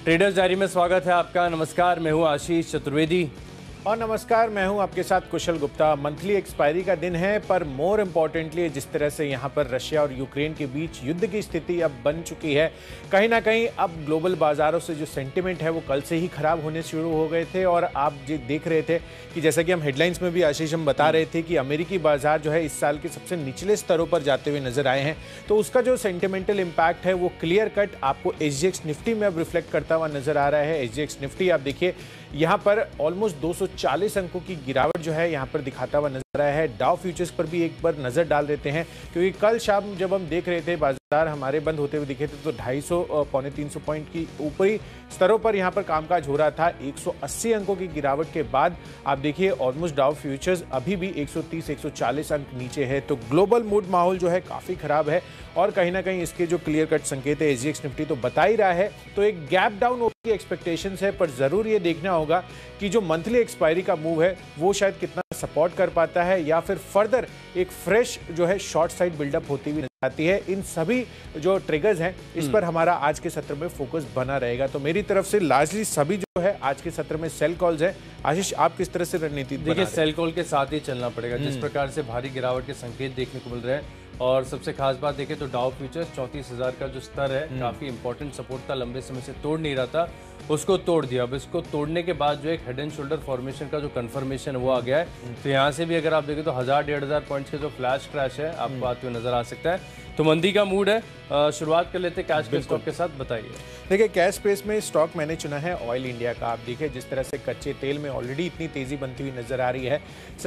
Traders diary में स्वागत है आपका। नमस्कार, मैं हूं आशीष चतुर्वेदी। और नमस्कार, मैं हूं आपके साथ कुशल गुप्ता। मंथली एक्सपायरी का दिन है, पर मोर इम्पोर्टेंटली जिस तरह से यहां पर रशिया और यूक्रेन के बीच युद्ध की स्थिति अब बन चुकी है, कहीं ना कहीं अब ग्लोबल बाजारों से जो सेंटिमेंट है वो कल से ही खराब होने शुरू हो गए थे। और आप जो देख रहे थे कि जैसा कि हम हेडलाइंस में भी आशीष हम बता रहे थे कि अमेरिकी बाजार जो है इस साल के सबसे निचले स्तरों पर जाते हुए नजर आए हैं। तो उसका जो सेंटिमेंटल इम्पैक्ट है वो क्लियर कट आपको एसजीएक्स निफ्टी में अब रिफ्लेक्ट करता हुआ नजर आ रहा है। एसजीएक्स निफ्टी आप देखिए यहाँ पर ऑलमोस्ट 240 अंकों की गिरावट जो है यहाँ पर दिखाता हुआ नजर आया है। डाउ फ्यूचर्स पर भी एक बार नजर डाल देते हैं, क्योंकि कल शाम जब हम देख रहे थे बाजार हमारे बंद होते हुए दिखे थे तो 250 पौने 300 पॉइंट की ऊपरी स्तरों पर यहाँ पर कामकाज हो रहा था। 180 अंकों की गिरावट के बाद आप देखिए ऑलमोस्ट डाउ फ्यूचर्स अभी भी 130-140 अंक नीचे है। तो ग्लोबल मूड माहौल जो है काफी खराब है और कहीं ना कहीं इसके जो क्लियर कट संकेत है एसजीएक्स निफ्टी तो बता ही रहा है। तो एक गैप डाउन की एक्सपेक्टेशंस है, पर जरूर ये देखना होगा कि जो मंथली एक्सपायरी का मूव है वो शायद कितना सपोर्ट कर पाता है या फिर फर्दर एक फ्रेश जो है शॉर्ट साइड बिल्डअप होती हुई नजर आती है। इन सभी जो ट्रिगर्स हैं इस पर हमारा आज के सत्र में फोकस बना रहेगा। तो मेरी तरफ से लार्जली सभी जो है आज के सत्र में सेल कॉल्स है। आशीष, आप किस तरह से रणनीति देखिए, सेल कॉल के साथ ही चलना पड़ेगा। जिस प्रकार से भारी गिरावट के संकेत देखने को मिल रहे हैं और सबसे खास बात देखें तो डाउ फ्यूचर्स 34,000 का जो स्तर है काफी इंपॉर्टेंट सपोर्ट था, लंबे समय से तोड़ नहीं रहा था, उसको तोड़ दिया। अब इसको तोड़ने के बाद जो एक हेड एंड शोल्डर फॉर्मेशन का जो कंफर्मेशन वो आ गया है। तो यहाँ से भी अगर आप देखें तो 1000-1500 पॉइंट्स के जो फ्लैश क्रैश है आपको आते हुए नजर आ सकता है। तो मंदी का मूड है। शुरुआत कर लेते हैं कैश के स्टॉक के साथ, बताइए। देखिए, कैश स्पेस में स्टॉक मैंने चुना है ऑयल इंडिया का। आप देखिए जिस तरह से कच्चे तेल में ऑलरेडी इतनी तेजी बनती हुई नजर आ रही है,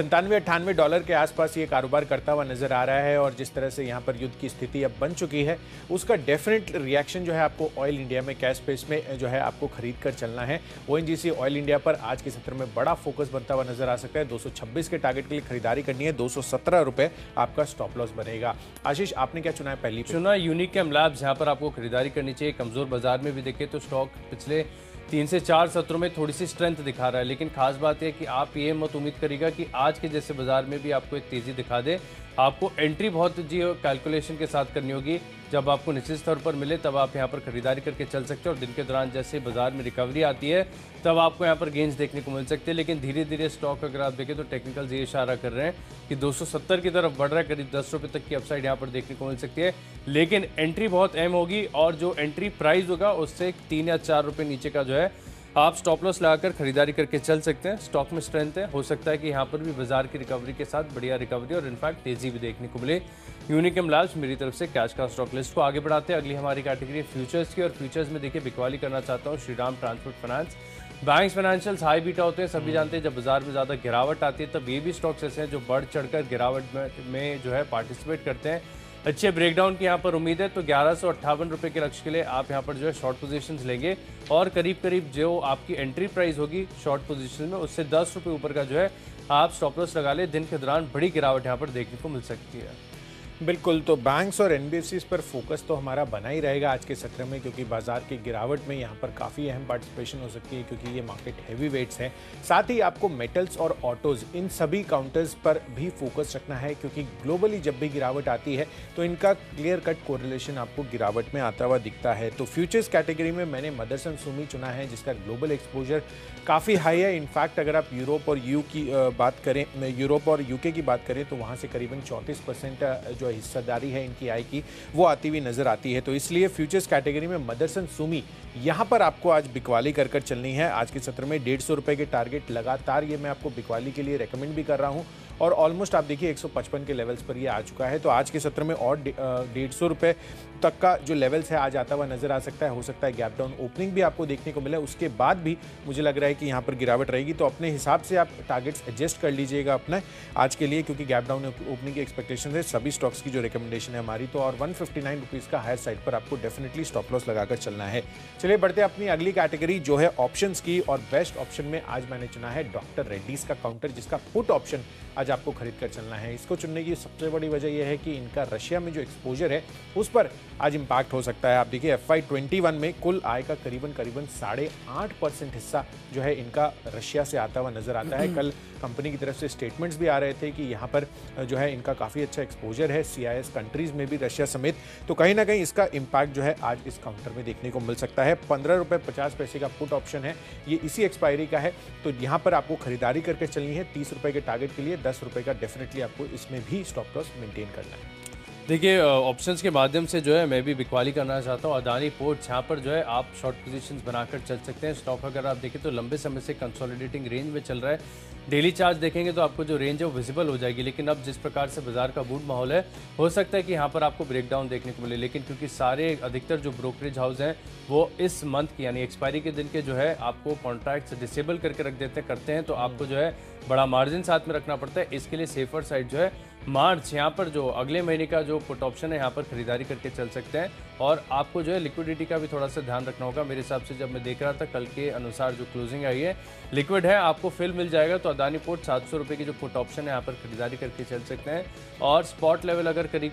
$97-98 के आसपास ये कारोबार करता हुआ नजर आ रहा है। और जिस तरह से यहाँ पर युद्ध की स्थिति अब बन चुकी है उसका डेफिनेट रिएक्शन जो है आपको ऑयल इंडिया में कैश स्पेस में जो है आपको खरीद कर चलना है। ओएनजीसी ऑयल इंडिया पर आज के सत्र में बड़ा फोकस बनता हुआ नजर आ सकता है। 226 के टारगेट के लिए खरीदारी करनी है, 217 रुपए आपका स्टॉप लॉस बनेगा। आशीष, आपने क्या चुना है? पहली चुना यूनिकैम लैब्स, यहाँ पर आपको खरीदारी करनी चाहिए। कमजोर बाजार में भी देखें तो स्टॉक पिछले 3 से 4 सत्रों में थोड़ी सी स्ट्रेंथ दिखा रहा है, लेकिन खास बात यह कि आप ये मत उम्मीद करिएगा कि आज के जैसे बाजार में भी आपको एक तेजी दिखा दे। आपको एंट्री बहुत जी कैलकुलेशन के साथ करनी होगी। जब आपको निश्चित स्तर पर मिले तब आप यहाँ पर खरीदारी करके चल सकते हैं और दिन के दौरान जैसे बाजार में रिकवरी आती है तब आपको यहाँ पर गेंस देखने को मिल सकते हैं। लेकिन धीरे धीरे स्टॉक अगर आप देखें तो टेक्निकल्स ये इशारा कर रहे हैं कि 270 की तरफ बढ़ रहा है, करीब 10 रुपये तक की अपसाइड यहाँ पर देखने को मिल सकती है। लेकिन एंट्री बहुत अहम होगी और जो एंट्री प्राइस होगा उससे 3 या 4 रुपये नीचे का जो है आप स्टॉप लॉस लगाकर खरीदारी करके चल सकते हैं। स्टॉक में स्ट्रेंथ है, हो सकता है कि यहाँ पर भी बाजार की रिकवरी के साथ बढ़िया रिकवरी और इनफैक्ट तेजी भी देखने को मिले। यूनिकैम लैब्स मेरी तरफ से कैश का स्टॉक लिस्ट को आगे बढ़ाते हैं। अगली हमारी कैटेगरी फ्यूचर्स की, और फ्यूचर्स में देखिए बिकवाली करना चाहता हूँ Shriram transport finance. Banks financials high beta होते हैं, सभी जानते हैं। जब बाजार में ज़्यादा गिरावट आती है तब ये भी स्टॉक्स ऐसे हैं जो बढ़ चढ़कर गिरावट में जो है पार्टिसिपेट करते हैं। अच्छे ब्रेकडाउन की यहाँ पर उम्मीद है, तो 1158 रुपये के लक्ष्य के लिए आप यहाँ पर जो है शॉर्ट पोजीशंस लेंगे और करीब करीब जो आपकी एंट्री प्राइस होगी शॉर्ट पोजीशन में उससे 10 रुपये ऊपर का जो है आप स्टॉप लॉस लगा ले। दिन के दौरान बड़ी गिरावट यहाँ पर देखने को मिल सकती है। बिल्कुल, तो बैंक्स और एनबीएफसीज पर फोकस तो हमारा बना ही रहेगा आज के सत्र में, क्योंकि बाजार की गिरावट में यहाँ पर काफ़ी अहम पार्टिसिपेशन हो सकती है, क्योंकि ये मार्केट हैवी वेट्स हैं। साथ ही आपको मेटल्स और ऑटोज इन सभी काउंटर्स पर भी फोकस रखना है, क्योंकि ग्लोबली जब भी गिरावट आती है तो इनका क्लियर कट कोरिलेशन आपको गिरावट में आता हुआ दिखता है। तो फ्यूचर्स कैटेगरी में मैंने मदरसन सुमी चुना है, जिसका ग्लोबल एक्सपोजर काफ़ी हाई है। इनफैक्ट अगर आप यूरोप और यूरोप और यूके की बात करें तो वहाँ से करीबन 34% जो हिस्सेदारी है इनकी आय की वो आती हुई नजर आती है। तो इसलिए फ्यूचर्स कैटेगरी में मदरसन सुमी यहाँ पर आपको आज बिकवाली कर चलनी है। आज के सत्र में 150 रुपये के टारगेट लगातार ये मैं आपको बिकवाली के लिए रेकमेंड भी कर रहा हूँ और ऑलमोस्ट आप देखिए 155 के लेवल्स पर ये आ चुका है। तो आज के सत्र में और 150 रुपये तक का जो लेवल्स है आज आता हुआ नजर आ सकता है। हो सकता है गैप डाउन ओपनिंग भी आपको देखने को मिले, उसके बाद भी मुझे लग रहा है कि यहाँ पर गिरावट रहेगी। तो अपने हिसाब से आप टारगेट्स एडजस्ट कर लीजिएगा अपना आज के लिए, क्योंकि गैप डाउन ओपनिंग की एक्सपेक्टेशन है सभी स्टॉक्स की जो रिकमेंडेशन है हमारी। तो और 159 रुपीज़ का हायर साइड पर आपको डेफिनेटली स्टॉप लॉस लगाकर चलना है। चलिए बढ़ते हैं अपनी अगली कैटेगरी जो है ऑप्शंस की, और बेस्ट ऑप्शन में आज मैंने चुना है डॉक्टर रेड्डीज का काउंटर, जिसका पुट ऑप्शन आज आपको खरीद कर चलना है। इसको चुनने की सबसे बड़ी वजह यह है कि इनका रशिया में जो एक्सपोजर है उस पर आज इम्पैक्ट हो सकता है। आप देखिए FY21 में कुल आय का करीबन 8.5% हिस्सा जो है इनका रशिया से आता हुआ नजर आता है। कल कंपनी की तरफ से स्टेटमेंट्स भी आ रहे थे कि यहाँ पर जो है इनका काफ़ी अच्छा एक्सपोजर है CIS कंट्रीज में भी, रशिया समेत। तो कहीं ना कहीं इसका इम्पैक्ट जो है आज इस काउंटर में देखने को मिल सकता है। 15 रुपये 50 पैसे का पुट ऑप्शन है, ये इसी एक्सपायरी का है। तो यहाँ पर आपको खरीदारी करके चलनी है 30 रुपये के टारगेट के लिए। 10 रुपये का डेफिनेटली आपको इसमें भी स्टॉप लॉस मेंटेन करना है। देखिए ऑप्शंस के माध्यम से जो है मैं भी बिकवाली करना चाहता हूँ। अदानी पोर्ट्स यहाँ पर जो है आप शॉर्ट पोजीशंस बनाकर चल सकते हैं। स्टॉक अगर आप देखें तो लंबे समय से कंसोलिडेटिंग रेंज में चल रहा है। डेली चार्ज देखेंगे तो आपको जो रेंज है वो विजिबल हो जाएगी, लेकिन अब जिस प्रकार से बाजार का बूट माहौल है हो सकता है कि यहाँ पर आपको ब्रेकडाउन देखने को मिले। लेकिन क्योंकि सारे अधिकतर जो ब्रोकरेज हाउस हैं वो इस मंथ की यानी एक्सपायरी के दिन के जो है आपको कॉन्ट्रैक्ट्स डिसेबल करके करते हैं, तो आपको जो है बड़ा मार्जिन साथ में रखना पड़ता है। इसके लिए सेफर साइड जो है मार्च यहाँ पर जो अगले महीने का जो पुट ऑप्शन है यहाँ पर खरीदारी करके चल सकते हैं। और आपको जो है लिक्विडिटी का भी थोड़ा सा ध्यान रखना होगा। मेरे हिसाब से जब मैं देख रहा था कल के अनुसार जो क्लोजिंग आई है लिक्विड है, आपको फिल मिल जाएगा। तो अदानी पोर्ट 700 रुपये की जो पुट ऑप्शन है यहाँ पर खरीदारी करके चल सकते हैं। और स्पॉट लेवल अगर करीब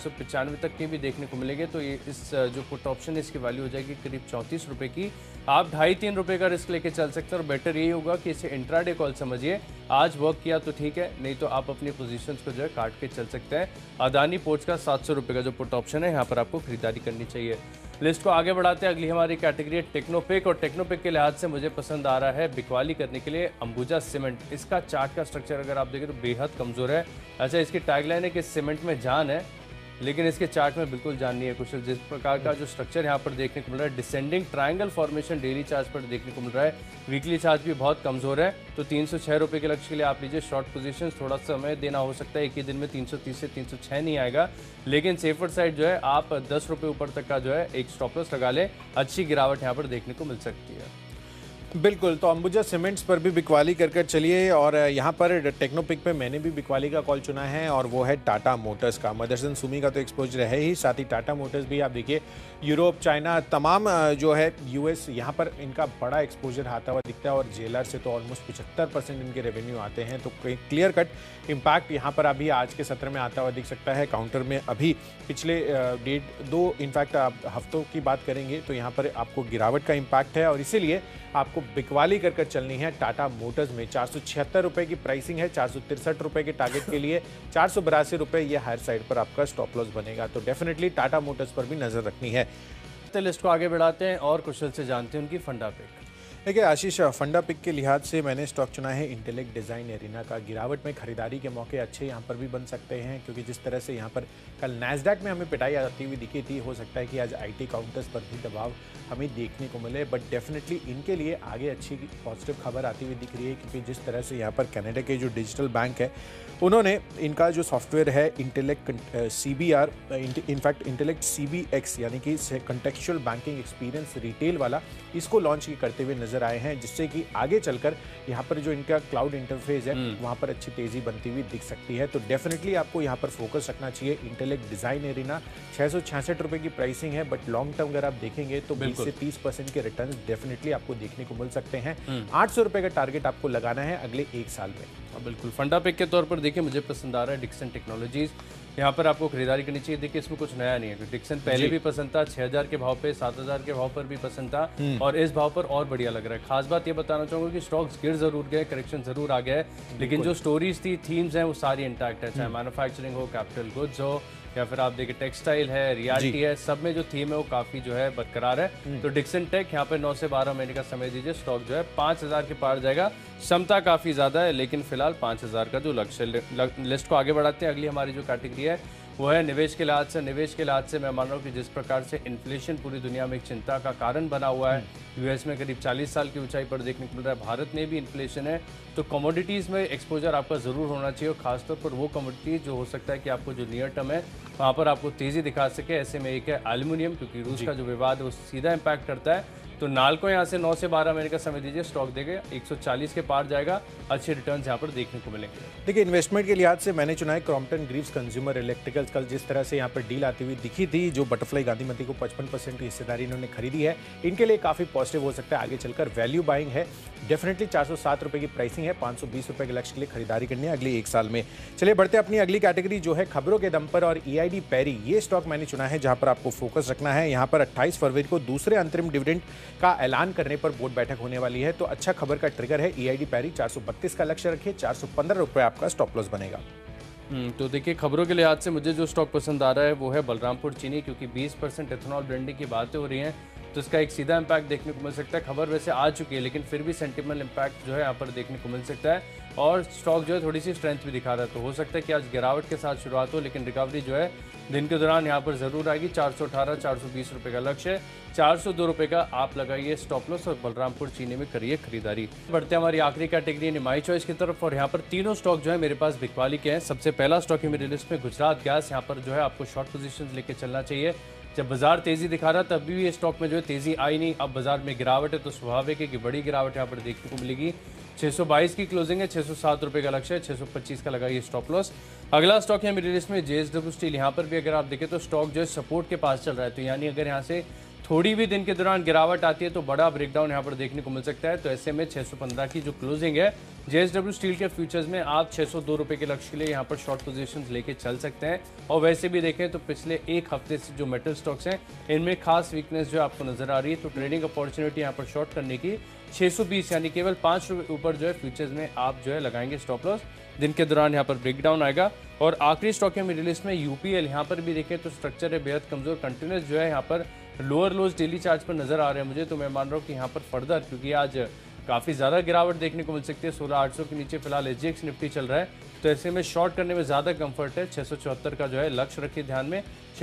695 तक के भी देखने को मिलेंगे तो ये इस जो पुट ऑप्शन है इसकी वैल्यू हो जाएगी करीब 34 रुपये की। आप 2.5-3 रुपये का रिस्क लेके चल सकते हैं और बेटर यही होगा कि इसे इंट्राडे कॉल समझिए। आज वर्क किया तो ठीक है, नहीं तो आप अपनी पोजीशंस को जो है काट के चल सकते हैं। अदानी पोर्ट्स का 700 रुपये का जो पुट ऑप्शन है यहाँ पर आपको खरीदारी करनी चाहिए। लिस्ट को आगे बढ़ाते हैं। अगली हमारी कैटेगरी है टेक्नोपिक, और टेक्नोपिक के लिहाज से मुझे पसंद आ रहा है बिकवाली करने के लिए अंबुजा सीमेंट। इसका चार्ट का स्ट्रक्चर अगर आप देखें तो बेहद कमजोर है। अच्छा, इसकी टैगलाइन है कि सीमेंट में जान है, लेकिन इसके चार्ट में बिल्कुल जान नहीं है कुशल। जिस प्रकार का जो स्ट्रक्चर यहाँ पर देखने को मिल रहा है, descending triangle formation daily chart पर देखने को मिल रहा है। वीकली चार्ज भी बहुत कमजोर है। तो 306 रुपये के लक्ष्य के लिए आप लीजिए शॉर्ट पोजीशन। थोड़ा समय देना हो सकता है, एक ही दिन में 330 से 306 नहीं आएगा, लेकिन सेफर साइड जो है आप 10 रुपये ऊपर तक का जो है एक स्टॉप लॉस लगा लें। अच्छी गिरावट यहाँ पर देखने को मिल सकती है। बिल्कुल, तो अंबुजा सीमेंट्स पर भी बिकवाली कर चलिए। और यहाँ पर टेक्नोपिक पे मैंने भी बिकवाली का कॉल चुना है, और वो है टाटा मोटर्स का। मदरसन सुमी का तो एक्सपोजर है ही, साथ ही टाटा मोटर्स भी आप देखिए यूरोप, चाइना, तमाम जो है US, यहाँ पर इनका बड़ा एक्सपोजर आता हुआ दिखता है। और JLR से तो ऑलमोस्ट 75% इनके रेवेन्यू आते हैं। तो क्लियर कट इम्पैक्ट यहाँ पर अभी आज के सत्र में आता हुआ दिख सकता है। काउंटर में अभी पिछले 1.5-2 इनफैक्ट हफ्तों की बात करेंगे तो यहाँ पर आपको गिरावट का इम्पैक्ट है, और इसीलिए आपको बिकवाली कर चलनी है टाटा मोटर्स में। 476 रुपये की प्राइसिंग है, 463 रुपये के टारगेट के लिए 482 रुपये ये हायर साइड पर आपका स्टॉप लॉस बनेगा। तो डेफिनेटली टाटा मोटर्स पर भी नजर रखनी है। लिस्ट को आगे बढ़ाते हैं और कुशल से जानते हैं उनकी फंडा पिक। देखिए आशीष, फंडा पिक के लिहाज से मैंने स्टॉक चुना है इंटेलेक्ट डिज़ाइन एरिना का। गिरावट में खरीदारी के मौके अच्छे यहाँ पर भी बन सकते हैं, क्योंकि जिस तरह से यहाँ पर कल नैस्डैक में हमें पिटाई आती हुई दिखी थी, हो सकता है कि आज IT काउंटर्स पर भी दबाव हमें देखने को मिले। बट डेफिनेटली इनके लिए आगे अच्छी पॉजिटिव खबर आती हुई दिख रही है, क्योंकि जिस तरह से यहाँ पर कनाडा के जो डिजिटल बैंक है उन्होंने इनका जो सॉफ्टवेयर है intellect CBR, in fact intellect CBX यानी कि कंटेक्चुअल बैंकिंग एक्सपीरियंस रिटेल वाला, इसको लॉन्च करते हुए नजर आए हैं, जिससे कि आगे चलकर यहाँ पर जो इनका क्लाउड इंटरफेस है वहाँ पर अच्छी तेजी बनती हुई दिख सकती है। तो डेफिनेटली आपको यहाँ पर फोकस रखना चाहिए। इंटेलेक्ट डिज़ाइन एरिना 666 रुपये की प्राइसिंग है, बट लॉन्ग टर्म अगर आप देखेंगे तो 20 से 30% के रिटर्न डेफिनेटली आपको देखने को मिल सकते हैं। 800 रुपये का टारगेट आपको लगाना है अगले 1 साल में। बिल्कुल, फंडा पिक के तौर पर देखिए मुझे पसंद आ रहा है डिक्सन टेक्नोलॉजीज। यहाँ पर आपको खरीदारी करनी चाहिए। देखिए इसमें कुछ नया नहीं है, डिक्सन पहले भी पसंद था, 6000 के भाव पे, 7000 के भाव पर भी पसंद था, और इस भाव पर और बढ़िया लग रहा है। खास बात ये बताना चाहूंगा कि स्टॉक्स गिर जरूर गए, करेक्शन जरूर आ गया है, लेकिन जो स्टोरीज थी, थीम्स हैं, वो सारी इंटैक्ट है। चाहे मैन्युफैक्चरिंग हो, कैपिटल गुड्स हो, या फिर आप देखिए टेक्सटाइल है, रियलिटी है, सब में जो थीम है वो काफी जो है बरकरार है। तो डिक्सन टेक यहाँ पे 9 से 12 महीने का समय दीजिए, स्टॉक जो है 5000 के पार जाएगा। क्षमता काफी ज्यादा है, लेकिन फिलहाल 5000 का जो लक्ष्य। लिस्ट को आगे बढ़ाते हैं। अगली हमारी जो कैटेगरी है वो है निवेश के लिहाज से। निवेश के लिहाज से मैं मान रहा हूँ कि जिस प्रकार से इन्फ्लेशन पूरी दुनिया में एक चिंता का कारण बना हुआ है, US में करीब 40 साल की ऊंचाई पर देखने को मिल रहा है, भारत में भी इन्फ्लेशन है, तो कमोडिटीज़ में एक्सपोजर आपका ज़रूर होना चाहिए, और खासतौर पर वो कमोडिटीज जो हो सकता है कि आपको जो नियर टर्म है वहाँ पर आपको तेज़ी दिखा सके। ऐसे में एक है एल्यूमिनियम, क्योंकि रूस का जो विवाद है वो सीधा इम्पैक्ट करता है। तो नाल्को यहाँ से 9 से 12 महीने का समय दीजिए, स्टॉक देगा 140 के पार जाएगा, अच्छे रिटर्न यहाँ पर देखने को मिलेंगे। देखिए, इन्वेस्टमेंट के लिहाज से मैंने चुना है क्रॉम्पटन ग्रीव्स कंज्यूमर इलेक्ट्रिकल्स। कल जिस तरह से यहाँ पर डील आती हुई दिखी थी, जो बटरफ्लाई गांधीमती को 55% की हिस्सेदारी इन्होंने खरीदी है, इनके लिए काफी पॉजिटिव हो सकता है आगे चलकर। वैल्यू बाइंग है, डेफिनेटली 407 रुपए की प्राइसिंग है, 520 रुपए के लक्ष्य के लिए खरीदारी करनी है अगले 1 साल में। चलिए बढ़ते अपनी अगली कैटेगरी जो है खबरों के दम पर, और EID पैरी ये स्टॉक मैंने चुना है जहां पर आपको फोकस रखना है। यहां पर 28 फरवरी को दूसरे अंतरिम डिविडेंड का ऐलान करने पर बोर्ड बैठक होने वाली है, तो अच्छा खबर का ट्रिगर है। EID पैरी 432 का लक्ष्य रखिए, 415 रुपए आपका स्टॉप लॉस बनेगा। तो देखिए, खबरों के लिहाज से मुझे जो स्टॉक पसंद आ रहा है वो है बलरामपुर चीनी, क्योंकि 20% एथेनॉल ब्लेंडिंग की बातें हो रही हैं, तो इसका एक सीधा इम्पैक्ट देखने को मिल सकता है। खबर वैसे आ चुकी है, लेकिन फिर भी सेंटिमेंटल इम्पैक्ट जो है यहाँ पर देखने को मिल सकता है, और स्टॉक जो है थोड़ी सी स्ट्रेंथ भी दिखा रहा है। तो हो सकता है कि आज गिरावट के साथ शुरुआत हो, लेकिन रिकवरी जो है दिन के दौरान यहाँ पर जरूर आएगी। 418 420 रुपये का लक्ष्य है, 402 रुपये का आप लगाइए स्टॉप लॉस और बलरामपुर चीनी में करिए खरीदारी। बढ़ते हमारी आखिरी कैटेगरी यानी माई चॉइस की तरफ, और यहाँ पर तीनों स्टॉक जो है मेरे पास बिकवाली के हैं। सबसे पहला स्टॉक है मेरी लिस्ट में गुजरात गैस। यहाँ पर जो है आपको शॉर्ट पोजीशंस लेके चलना चाहिए। जब बाजार तेजी दिखा रहा तब भी ये स्टॉक में जो है तेजी आई नहीं, अब बाजार में गिरावट है, तो स्वाभाविक है कि बड़ी गिरावट यहाँ पर देखने को मिलेगी। 622 की क्लोजिंग है, 607 रुपये का लक्ष्य है, 625 का लगाइए स्टॉप लॉस। अगला स्टॉक है मेरी लिस्ट में JSW स्टील। यहाँ पर भी अगर आप देखें तो स्टॉक जो है सपोर्ट के पास चल रहा है, तो यानी अगर यहाँ से थोड़ी भी दिन के दौरान गिरावट आती है तो बड़ा ब्रेकडाउन यहाँ पर देखने को मिल सकता है। तो ऐसे में 615 की जो क्लोजिंग है JSW स्टील के फ्यूचर्स में, आप 602 रुपये के लक्ष्य के लिए यहाँ पर शॉर्ट पोजीशंस लेके चल सकते हैं। और वैसे भी देखें तो पिछले एक हफ्ते से जो मेटल स्टॉक्स हैं इनमें खास वीकनेस जो आपको नजर आ रही है, तो ट्रेडिंग अपॉर्चुनिटी यहाँ पर शॉर्ट करने की 620 यानी केवल 5 रुपये ऊपर जो है फ्यूचर्स में आप जो है लगाएंगे स्टॉप लॉस। दिन के दौरान यहाँ पर ब्रेकडाउन आएगा। और आखिरी स्टॉक है मेरी लिस्ट में UPL। यहाँ पर भी देखें तो स्ट्रक्चर है बेहद कमजोर, कंटिन्यूस जो है यहाँ पर लोअर लोज डेली चार्ज पर नजर आ रहे हैं मुझे, तो मैं मान रहा हूँ कि यहाँ पर फर्दर, क्योंकि आज काफ़ी ज़्यादा गिरावट देखने को मिल सकती है, 16,800 के नीचे फिलहाल SGX निफ्टी चल रहा है, तो ऐसे में शॉर्ट करने में ज़्यादा कंफर्ट है। 674 का जो है लक्ष्य रखिए ध्यान में,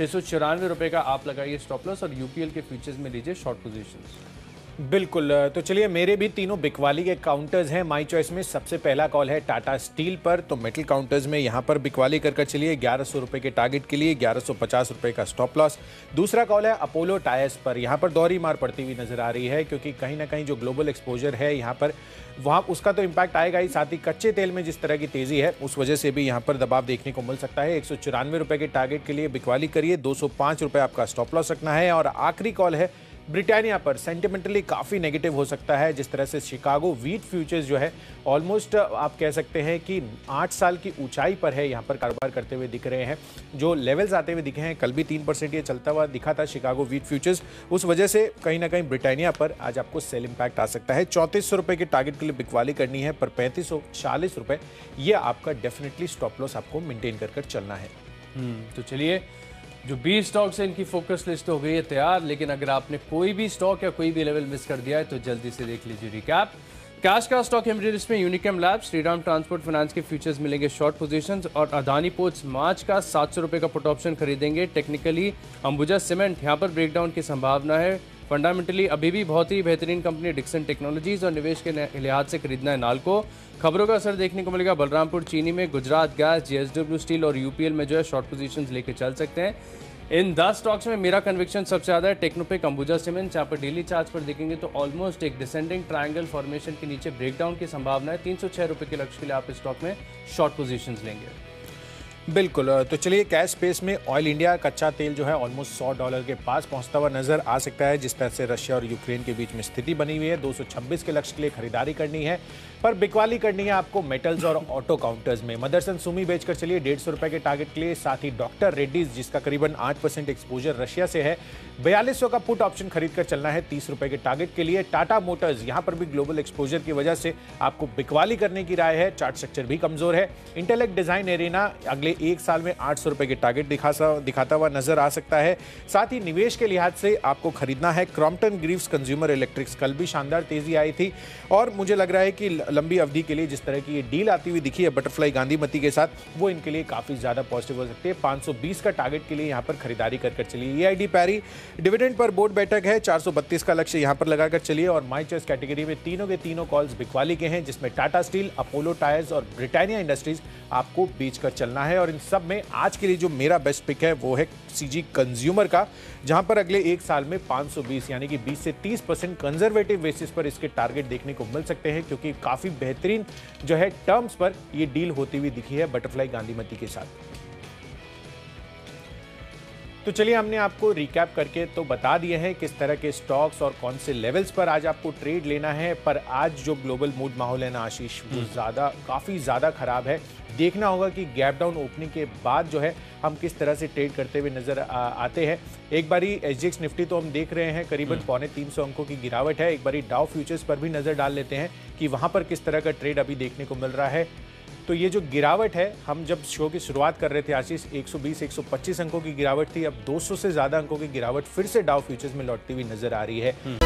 694 रुपये का आप लगाइए स्टॉप लॉस, और UPL के फ्यूचर्स में लीजिए शॉर्ट पोजीशंस। बिल्कुल, तो चलिए मेरे भी तीनों बिकवाली के काउंटर्स हैं माई चॉइस में। सबसे पहला कॉल है टाटा स्टील पर, तो मेटल काउंटर्स में यहाँ पर बिकवाली कर चलिए 1100 रुपये के टारगेट के लिए, 1150 रुपये का स्टॉप लॉस। दूसरा कॉल है अपोलो टायर्स पर, यहाँ पर दोहरी मार पड़ती हुई नजर आ रही है, क्योंकि कहीं ना कहीं जो ग्लोबल एक्सपोजर है यहाँ पर, वहाँ उसका तो इम्पैक्ट आएगा ही, साथ ही कच्चे तेल में जिस तरह की तेजी है उस वजह से भी यहाँ पर दबाव देखने को मिल सकता है। 194 रुपये के टारगेट के लिए बिकवाली करिए, 205 रुपये आपका स्टॉप लॉस रखना है। और आखिरी कॉल है ब्रिटानिया पर। सेंटिमेंटली काफ़ी नेगेटिव हो सकता है, जिस तरह से शिकागो व्हीट फ्यूचर्स जो है ऑलमोस्ट आप कह सकते हैं कि 8 साल की ऊंचाई पर है, यहाँ पर कारोबार करते हुए दिख रहे हैं। जो लेवल्स आते हुए दिखे हैं, कल भी 3% ये चलता हुआ दिखा था शिकागो व्हीट फ्यूचर्स, उस वजह से कहीं ना कहीं ब्रिटानिया पर आज आपको सेल इम्पैक्ट आ सकता है। 3400 रुपये के टारगेट के लिए बिकवाली करनी है, पर 3540 रुपये ये आपका डेफिनेटली स्टॉप लॉस आपको मेंटेन कर चलना है। तो चलिए, जो 20 स्टॉक्स हैं इनकी फोकस लिस्ट हो गई है तैयार, लेकिन अगर आपने कोई भी स्टॉक या कोई भी लेवल मिस कर दिया है तो जल्दी से देख लीजिए रिकैप। कैश का स्टॉक है मेरी लिस्ट में Unichem labs, Shriram transport finance के फ्यूचर्स मिलेंगे शॉर्ट पोजीशंस, और अदानी पोर्ट्स मार्च का 700 रुपये का पुट ऑप्शन खरीदेंगे। टेक्निकली अंबुजा सीमेंट यहाँ पर ब्रेकडाउन की संभावना है। फंडामेंटली अभी भी बहुत ही बेहतरीन कंपनी डिक्सन टेक्नोलॉजीज, और निवेश के लिहाज से खरीदना है नाल्को। खबरों का असर देखने को मिलेगा बलरामपुर चीनी में, गुजरात गैस, JSW स्टील और UPL में जो है शॉर्ट पोजीशंस लेके चल सकते हैं। इन 10 स्टॉक्स में मेरा कन्विक्शन सबसे ज़्यादा है टेक्नोपिक, अंबुजा सीमेंट। जहाँ पर डेली चार्ज पर देखेंगे तो ऑलमोस्ट एक डिसेंडिंग ट्रायंगल फॉर्मेशन के नीचे ब्रेकडाउन की संभावना है। 306 रुपये के लक्ष्य के लिए आप इस स्टॉक में शॉर्ट पोजीशंस लेंगे। बिल्कुल, तो चलिए कैश स्पेस में ऑयल इंडिया कच्चा तेल जो है ऑलमोस्ट $100 के पास पहुंचता हुआ नजर आ सकता है, जिस तरह से रशिया और यूक्रेन के बीच में स्थिति बनी हुई है। 226 के लक्ष्य के लिए खरीदारी करनी है, पर बिकवाली करनी है आपको मेटल्स और ऑटो काउंटर्स में। मदरसन सुमी बेचकर चलिए 150 रुपये के टारगेट के लिए, साथ ही डॉक्टर रेड्डीज जिसका करीबन 8% एक्सपोजर रशिया से है, 4200 का पुट ऑप्शन खरीद कर चलना है 30 रुपये के टारगेट के लिए। टाटा मोटर्स यहाँ पर भी ग्लोबल एक्सपोजर की वजह से आपको बिकवाली करने की राय है, चार्ट स्ट्रक्चर भी कमजोर है। इंटेलेक्ट डिजाइन एरेना अगले 1 साल में 800 रुपये के टारगेट दिखाता हुआ नजर आ सकता है। साथ ही निवेश के लिहाज से आपको खरीदना है क्रॉम्पटन ग्रीव्स कंज्यूमर इलेक्ट्रिक्स। कल भी शानदार तेजी आई थी, और मुझे लग रहा है कि लंबी अवधि के लिए जिस तरह की ये डील आती हुई दिखी है बटरफ्लाई गांधीमती के साथ, वो इनके लिए काफी ज्यादा पॉजिटिव हो सकती है। 520 का टारगेट के लिए यहाँ पर खरीदारी कर चलिए। EID पैरी डिविडेंड पर बोर्ड बैठक है, 432 का लक्ष्य यहाँ पर लगाकर चलिए। और माई चॉइस कैटेगरी में तीनों के तीनों कॉल्स बिकवाली के हैं, जिसमें टाटा स्टील, अपोलो टायर्स और ब्रिटानिया इंडस्ट्रीज आपको बेच कर चलना है। और इन सब में आज के लिए जो मेरा बेस्ट पिक है वो है सीजी कंज्यूमर का, जहां पर अगले एक साल में 520 यानी कि 20 से 30% कंजर्वेटिव बेसिस पर इसके टारगेट देखने को मिल सकते हैं, क्योंकि काफी बेहतरीन जो है टर्म्स पर ये डील होती हुई दिखी है बटरफ्लाई गांधीमती के साथ। तो चलिए, हमने आपको रिकैप करके तो बता दिए हैं किस तरह के स्टॉक्स और कौन से लेवल्स पर आज आपको ट्रेड लेना है, पर आज जो ग्लोबल मूड माहौल है ना आशीष, वो काफ़ी ज़्यादा खराब है। देखना होगा कि गैप डाउन ओपनिंग के बाद जो है हम किस तरह से ट्रेड करते हुए नजर आते हैं। एक बारी एसजीएक्स निफ्टी तो हम देख रहे हैं करीबन 350 अंकों की गिरावट है। एक बारी डाउ फ्यूचर्स पर भी नजर डाल लेते हैं कि वहां पर किस तरह का ट्रेड अभी देखने को मिल रहा है। तो ये जो गिरावट है, हम जब शो की शुरुआत कर रहे थे आशीष 120-125 अंकों की गिरावट थी, अब 200 से ज़्यादा अंकों की गिरावट फिर से डाउ फ्यूचर्स में लौटती हुई नजर आ रही है।